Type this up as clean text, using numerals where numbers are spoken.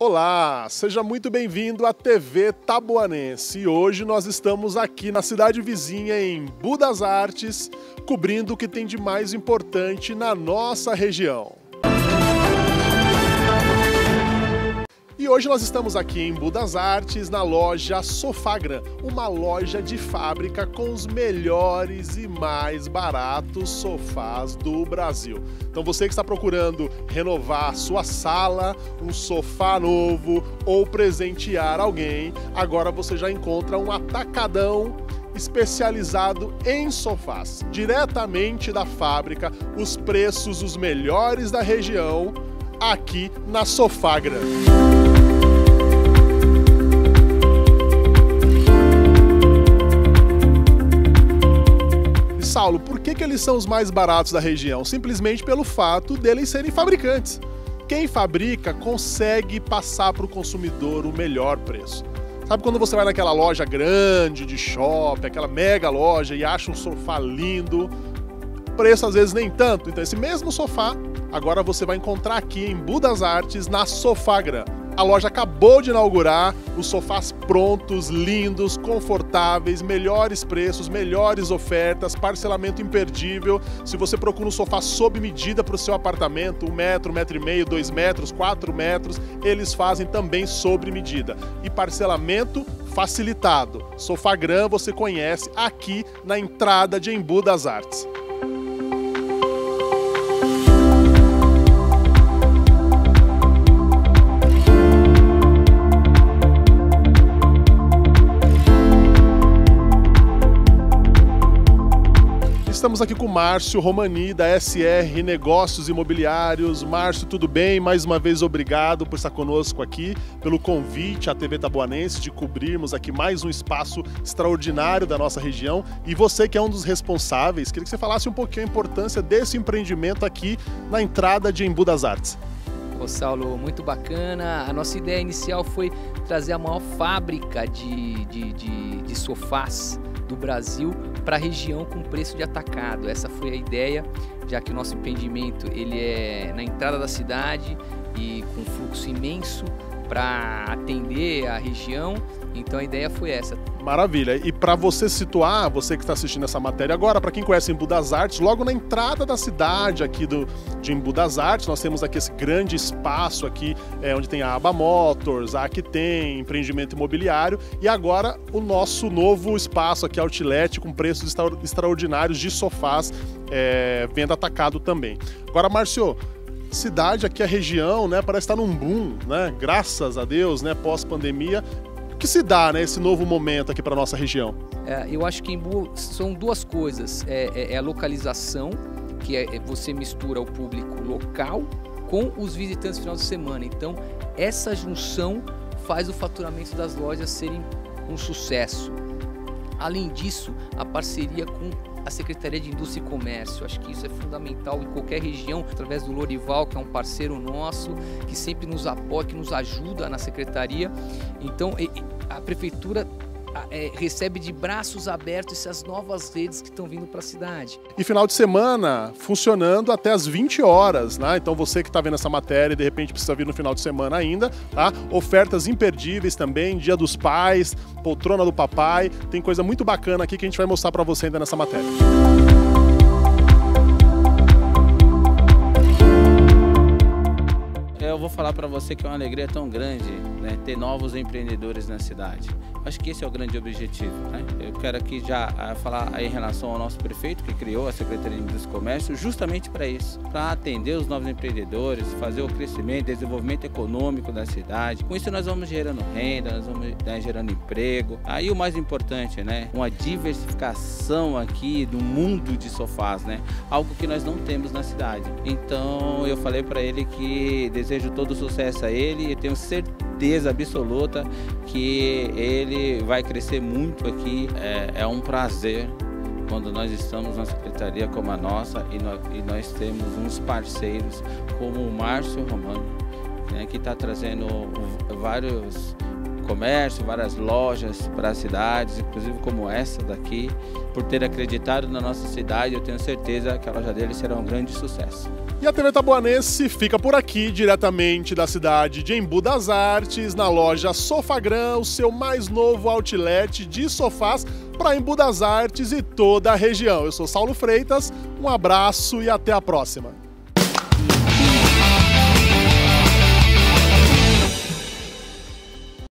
Olá, seja muito bem-vindo à TV Taboanense. E hoje nós estamos aqui na cidade vizinha, em Embu das Artes, cobrindo o que tem de mais importante na nossa região. E hoje nós estamos aqui em Embu das Artes, na loja Sofagran, uma loja de fábrica com os melhores e mais baratos sofás do Brasil. Então você que está procurando renovar a sua sala, um sofá novo ou presentear alguém, agora você já encontra um atacadão especializado em sofás, diretamente da fábrica, os preços os melhores da região, aqui na Sofagran. Saulo, por que eles são os mais baratos da região? Simplesmente pelo fato deles serem fabricantes. Quem fabrica consegue passar para o consumidor o melhor preço. Sabe quando você vai naquela loja grande de shopping, aquela mega loja e acha um sofá lindo? Preço às vezes nem tanto. Então esse mesmo sofá, agora você vai encontrar aqui em Embu das Artes, na Sofagran. A loja acabou de inaugurar, os sofás prontos, lindos, confortáveis, melhores preços, melhores ofertas, parcelamento imperdível. Se você procura um sofá sob medida para o seu apartamento, 1 metro, 1,5 metro, 2 metros, 4 metros, eles fazem também sob medida. E parcelamento facilitado. Sofagran você conhece aqui na entrada de Embu das Artes. Estamos aqui com o Márcio Romani, da SR Negócios Imobiliários. Márcio, tudo bem? Mais uma vez, obrigado por estar conosco aqui, pelo convite à TV Taboanense de cobrirmos aqui mais um espaço extraordinário da nossa região. E você que é um dos responsáveis, queria que você falasse um pouquinho a importância desse empreendimento aqui na entrada de Embu das Artes. Ô Saulo, muito bacana. A nossa ideia inicial foi trazer a maior fábrica de sofás do Brasil para a região com preço de atacado. Essa foi a ideia, já que o nosso empreendimento ele é na entrada da cidade e com fluxo imenso para atender a região. Então a ideia foi essa. Maravilha. E para você situar, você que está assistindo essa matéria agora, para quem conhece Embu das Artes, logo na entrada da cidade aqui de Embu das Artes, nós temos aqui esse grande espaço aqui, onde tem a Aba Motors, aqui tem empreendimento imobiliário e agora o nosso novo espaço aqui, Outlet, com preços extraordinários de sofás, venda atacado também. Agora, Márcio, cidade aqui, a região, né, parece estar num boom, né, graças a Deus, né, pós-pandemia. O que se dá, né, esse novo momento aqui para nossa região? Eu acho que em Embu são duas coisas. É a localização, que você mistura o público local com os visitantes no final de semana. Então, essa junção faz o faturamento das lojas serem um sucesso. Além disso, a parceria com a Secretaria de Indústria e Comércio. Acho que isso é fundamental em qualquer região, através do Lorival, que é um parceiro nosso, que sempre nos apoia, que nos ajuda na Secretaria. Então, a Prefeitura recebe de braços abertos essas novas redes que estão vindo para a cidade. E final de semana funcionando até as 20 horas, né? Então você que está vendo essa matéria e de repente precisa vir no final de semana ainda, tá? Ofertas imperdíveis também, Dia dos Pais, Poltrona do Papai, tem coisa muito bacana aqui que a gente vai mostrar para você ainda nessa matéria. Eu vou falar para você que é uma alegria tão grande, né, ter novos empreendedores na cidade. Acho que esse é o grande objetivo, né? Eu quero aqui já falar em relação ao nosso prefeito que criou a Secretaria de Indústria e Comércio justamente para isso, para atender os novos empreendedores, fazer o crescimento, desenvolvimento econômico da cidade. Com isso nós vamos gerando renda, nós vamos gerando emprego. Aí o mais importante, né, uma diversificação aqui do mundo de sofás, né? Algo que nós não temos na cidade. Então eu falei para ele que desejo todo o sucesso a ele e tenho certeza absoluta que ele vai crescer muito aqui. É um prazer quando nós estamos na secretaria como a nossa e nós temos uns parceiros como o Márcio Romani, né, que está trazendo vários comércio, várias lojas para as cidades, inclusive como essa daqui, por ter acreditado na nossa cidade. Eu tenho certeza que a loja dele será um grande sucesso. E a TV Taboanense fica por aqui, diretamente da cidade de Embu das Artes, na loja Sofagran, o seu mais novo outlet de sofás para Embu das Artes e toda a região. Eu sou Saulo Freitas, um abraço e até a próxima.